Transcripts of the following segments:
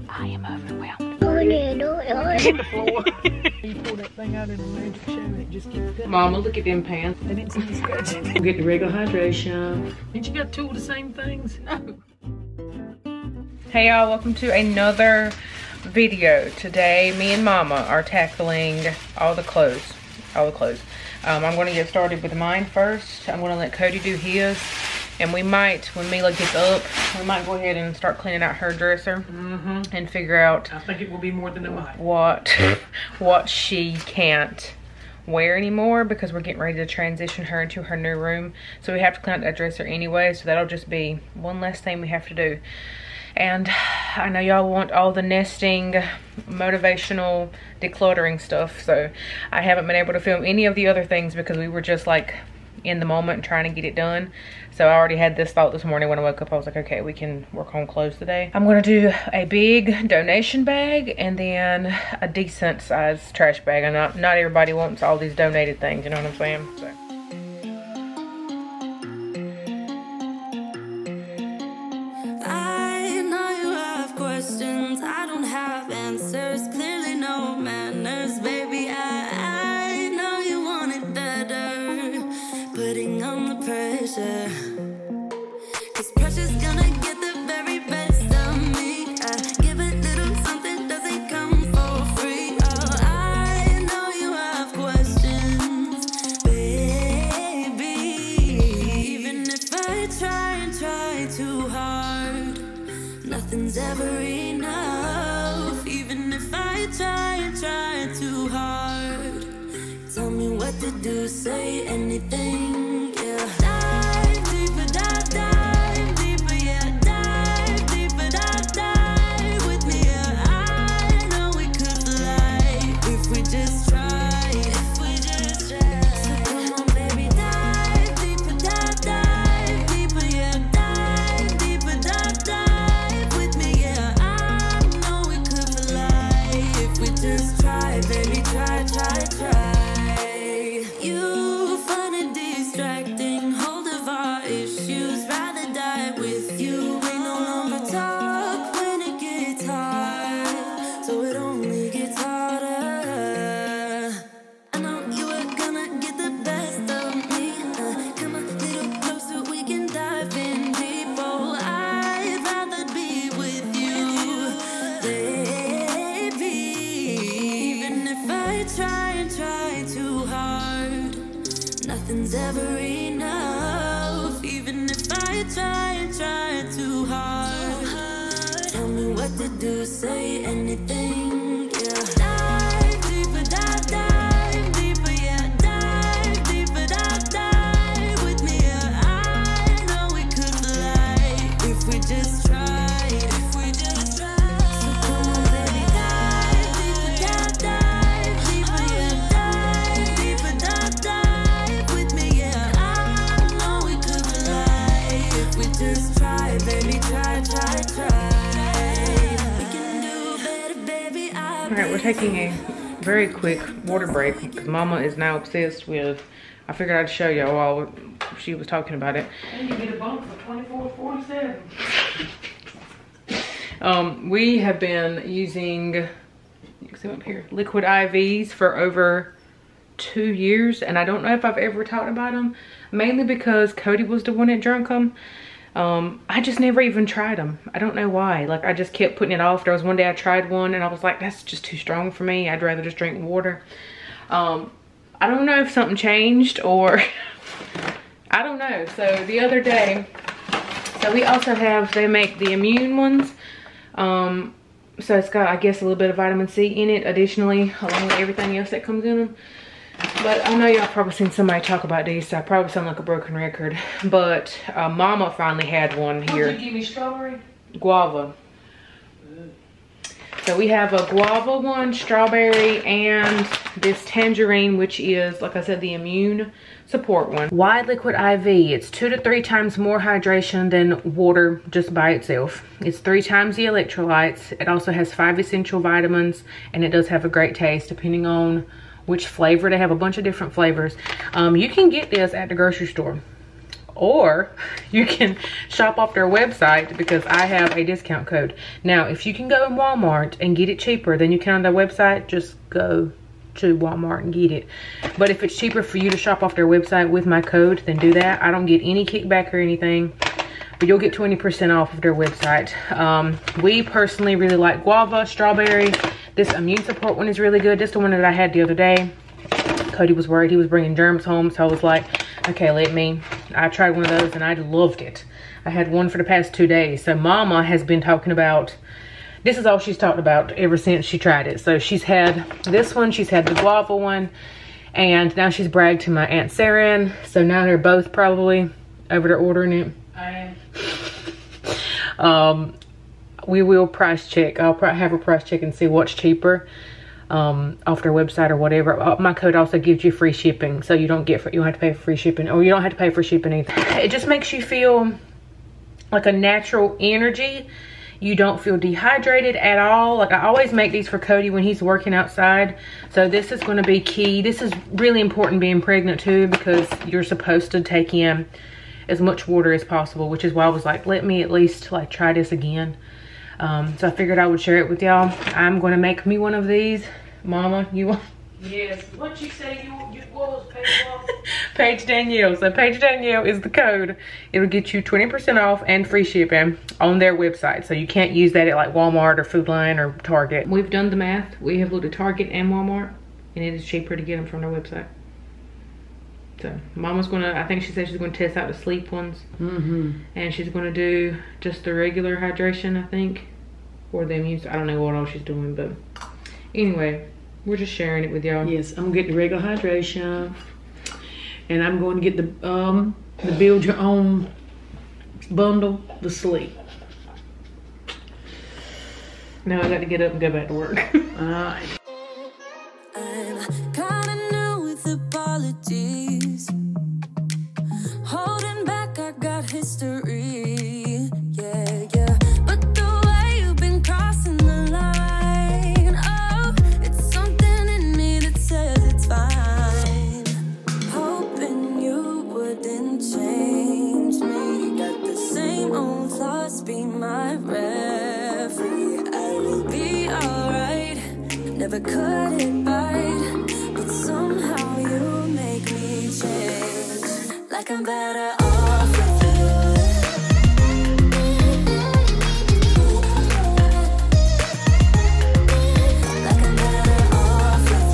I am overwhelmed. On the floor. You pull that thing out in the magic show and it just keeps going. Mama, look at them pants. They didn't see me scratching. We'll get the regular hydration. Ain't you got two of the same things? No. Hey y'all, welcome to another video. Today, me and Mama are tackling all the clothes. I'm going to get started with mine first. I'm going to let Cody do his. And we might, when Mila gets up, we might go ahead and start cleaning out her dresser and figure out. I think it will be more than a might. What she can't wear anymore, because we're getting ready to transition her into her new room. So we have to clean out that dresser anyway. So that'll just be one less thing we have to do. And I know y'all want all the nesting, motivational, decluttering stuff. So I haven't been able to film any of the other things because we were just like in the moment and trying to get it done. So I already had this thought this morning when I woke up. I was like, okay, we can work on clothes today. I'm gonna do a big donation bag and then a decent size trash bag. And not everybody wants all these donated things, you know what I'm saying? So. Cause pressure's gonna get the very best of me. I give a little something, doesn't come for free. Oh, I know you have questions, baby. Even if I try and try too hard, nothing's ever enough. Even if I try and try too hard, tell me what to do, say anything, yeah. Nothing's ever enough. Even if I try and try too hard, tell me what to do, say anything, yeah. Dive deeper, dive deeper, yeah. Dive deeper, dive with me, yeah. I know we could fly if we just try, if we just try. So come on, baby, dive deeper, dive deeper, yeah. Dive deeper, dive with me, yeah. I know we could fly if we just try, baby, try. We can do better, baby. Alright, we're taking a very quick water break because Mama is now obsessed with, I figured I'd show y'all while she was talking about it. And you get a bump for $24.47. We have been using, you can see up here, liquid IVs for over 2 years, and I don't know if I've ever talked about them, mainly because Cody was the one that drank them. I just never even tried them. I don't know why. Like, I just kept putting it off. There was one day I tried one and I was like, that's just too strong for me. I'd rather just drink water. I don't know if something changed or I don't know. So the other day, so we also have, they make the immune ones. So it's got, I guess, a little bit of vitamin C in it additionally, along with everything else that comes in them. But I know y'all probably seen somebody talk about these, so I probably sound like a broken record. But Mama finally had one here. What did you give me, strawberry? Guava. So we have a guava one, strawberry, and this tangerine, which is, like I said, the immune support one. Wide liquid IV. It's 2 to 3 times more hydration than water just by itself. It's 3 times the electrolytes. It also has 5 essential vitamins, and it does have a great taste depending on which flavor. They have a bunch of different flavors. You can get this at the grocery store, or you can shop off their website because I have a discount code. Now, if you can go in Walmart and get it cheaper than you can on their website, just go to Walmart and get it. But if it's cheaper for you to shop off their website with my code, then do that. I don't get any kickback or anything, but you'll get 20% off of their website. We personally really like guava, strawberry. This immune support one is really good. This is the one that I had the other day. Cody was worried he was bringing germs home, so I was like, okay, I tried one of those and I loved it. I had one for the past 2 days. So Mama has been talking about, this is all she's talked about ever since she tried it. So she's had this one, she's had the guava one, and now she's bragged to my Aunt Sarah. So now they're both probably over there ordering it. I am. We will price check. I'll have a price check and see what's cheaper off their website or whatever. My code also gives you free shipping, so you don't have to pay for free shipping, or you don't have to pay for shipping either. It just makes you feel like a natural energy. You don't feel dehydrated at all. Like, I always make these for Cody when he's working outside, so this is going to be key. This is really important being pregnant too, because you're supposed to take in as much water as possible, which is why I was like, let me at least like try this again. So I figured I would share it with y'all. I'm gonna make me one of these. Mama, you want? Yes. What you say you was, Paige Danielle. So Paige Danielle is the code. It'll get you 20% off and free shipping on their website. So you can't use that at like Walmart or Food Lion or Target. We've done the math. We have looked at Target and Walmart, and it is cheaper to get them from their website. So Mama's gonna, I think she said she's gonna test out the sleep ones. And she's gonna do just the regular hydration, I think. Or the immune, I don't know what all she's doing, but anyway, we're just sharing it with y'all. Yes, I'm gonna get the regular hydration, and I'm going to get the build your own bundle, the sleep. Now I got to get up and go back to work. Alright. I'm kinda new with apologies. Holding back, I got history. Yeah, yeah. But the way you've been crossing the line, oh, it's something in me that says it's fine. Hoping you wouldn't change me. Got the same old thoughts, be my referee. I will be alright. Never cut it bite, but somehow you make me change. Like I'm better off with you. Like I'm better off with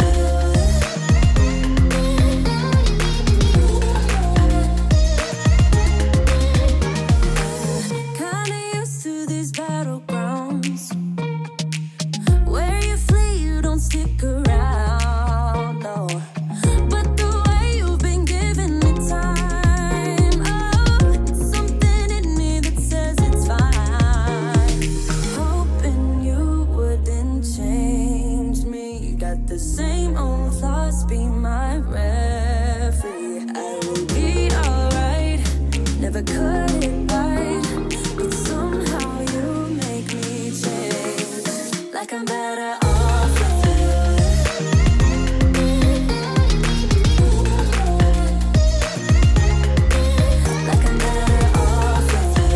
you. Kinda used to these battlegrounds where you flee, you don't stick around, no. But the way you've been giving me time, oh, it's something in me that says it's fine. Hoping you wouldn't change me. You got the same old thoughts, be my referee. I will be alright, never cut it bite, but somehow you make me change. Like I'm better off with you. Like I'm better off with you.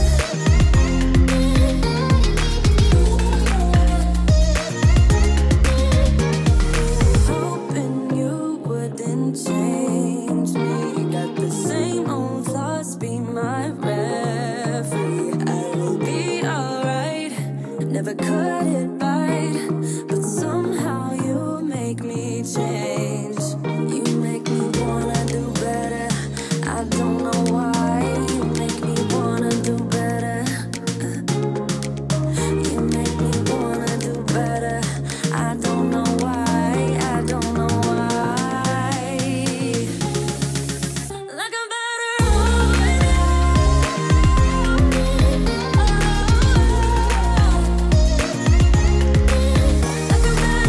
Hoping you wouldn't change me. Got the same old thoughts, be my referee. I will be alright, never cut it bite, but somehow you make me change. You make me wanna do better. I don't know why. You make me wanna do better. You make me wanna do better. I don't know why. I don't know why. Like I'm better off with you. Like I'm better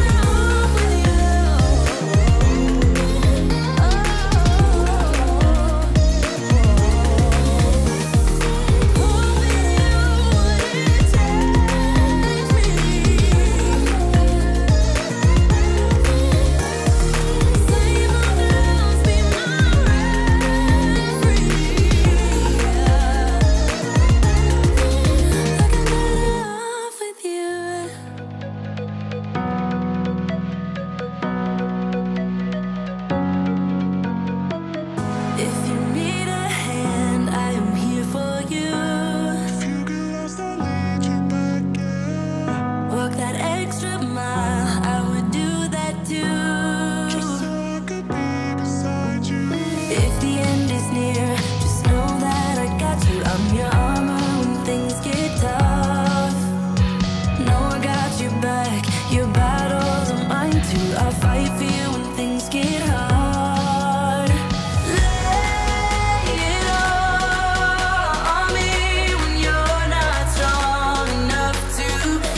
fight for you when things get hard. Lay it all on me when you're not strong enough to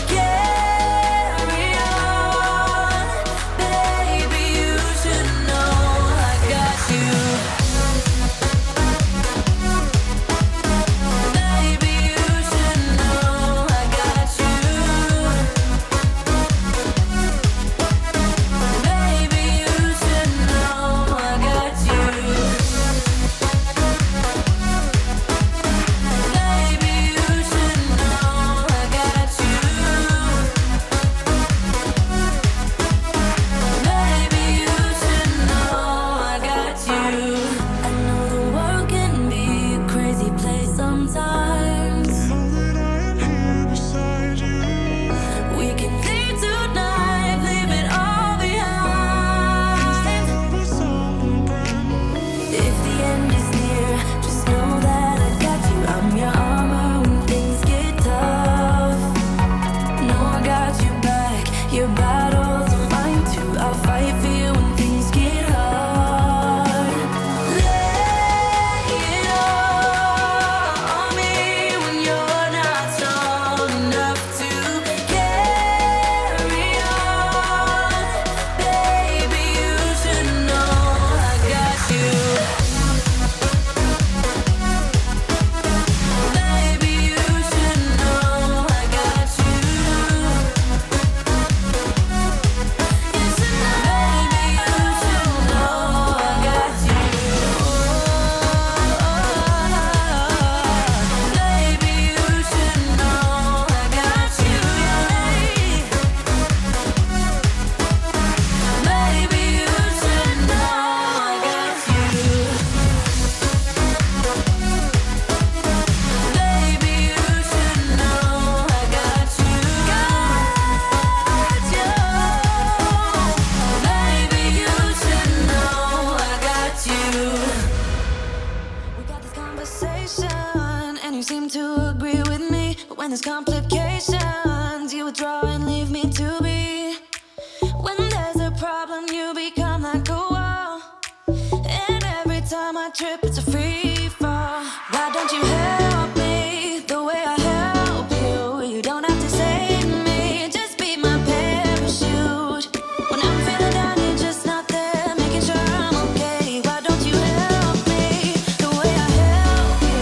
carry on. Baby, you should know I got you. Baby, you should know I got you. Baby, you should know I got you. Baby, you should know I got you. Baby, you should know I got you. I know the world can be a crazy place sometimes. We can leave tonight, leave it all behind. If the end is near, just know that I got you. I'm your armor when things get tough. No, I got you back. Your battles are mine too. I'll fight for you when things get hard. Lay it all on me when you're not strong enough to carry on. Baby, you should know I got you. Baby, you should know I got you. You should know. Baby, you should know I got you. Baby, you should know I got you. Baby, you should know I got you. Baby, you should know I got you. Got you. Baby, you should know I got you. We got this conversation, and you seem to agree with me. But when there's complications, you withdraw and leave me to be. When there's a problem, you become like a wall. And every time I trip, it's a free fall. Why don't you help me the way I help you? You don't have to save me, just be my parachute. When I'm feeling down, you're just not there, making sure I'm okay. Why don't you help me the way I help you?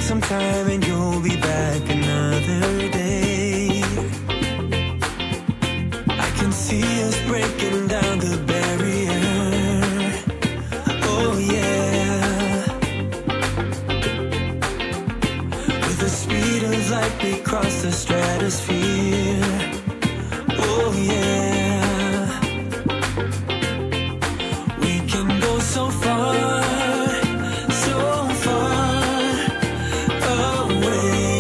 some time and you'll be back another day. I can see us breaking down the barrier. Oh yeah. With the speed of light we cross the stratosphere. Oh yeah. We can go so far, so far away.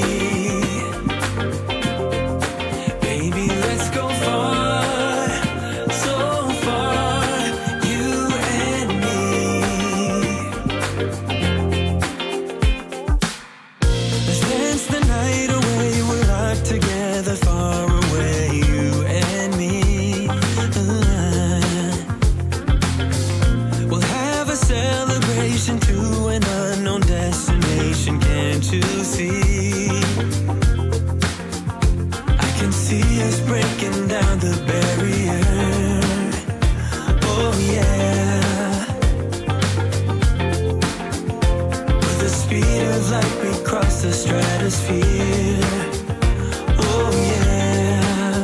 Baby, let's go far, so far, you and me. Let's dance the night away, we're locked together far away, you and me. We'll have a celebration to an unknown destination, can't you see? I can see us breaking down the barrier. Oh yeah. With the speed of light we cross the stratosphere. Oh yeah.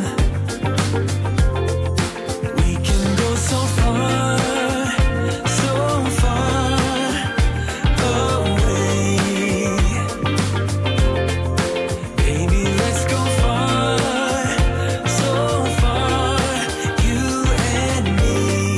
We can go so far, so far away. Baby, let's go far, so far, you and me.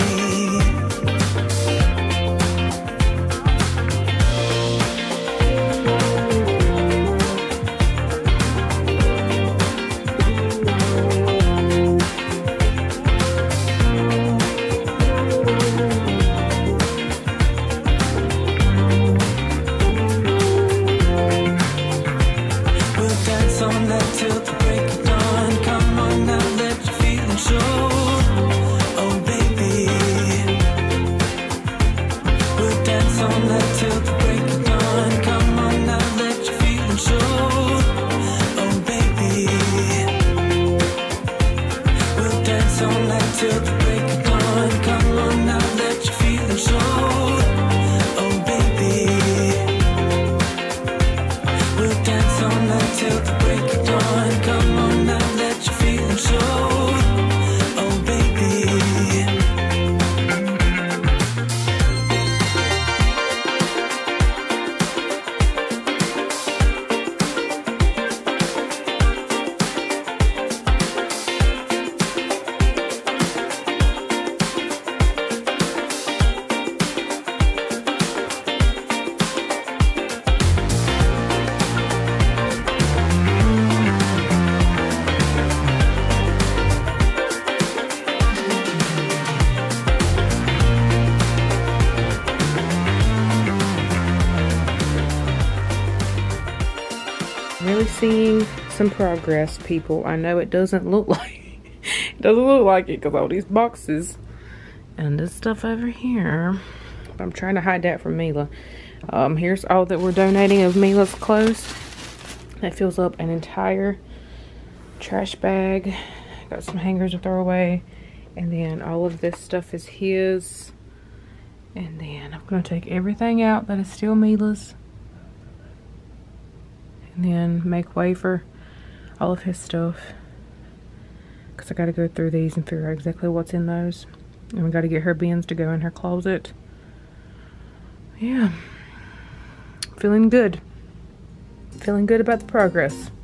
We'll dance all night till the break of dawn. Come on now, let your feelings show. Oh baby. We'll dance all night till the break of dawn. Come on now, let your feelings show. Oh baby. We'll dance all night till the break of dawn. Come on now, let your feelings show. Oh baby. We'll dance all night till the break of dawn. Come on now, let your feelings show. Oh baby. Really seeing some progress, people. I know it doesn't look like it because all these boxes and this stuff over here. But I'm trying to hide that from Mila. Here's all that we're donating of Mila's clothes. That fills up an entire trash bag. Got some hangers to throw away, and then all of this stuff is his. And then I'm gonna take everything out that is still Mila's, and then make way for all of his stuff, because I got to go through these and figure out exactly what's in those, and we got to get her bins to go in her closet. Yeah, feeling good about the progress.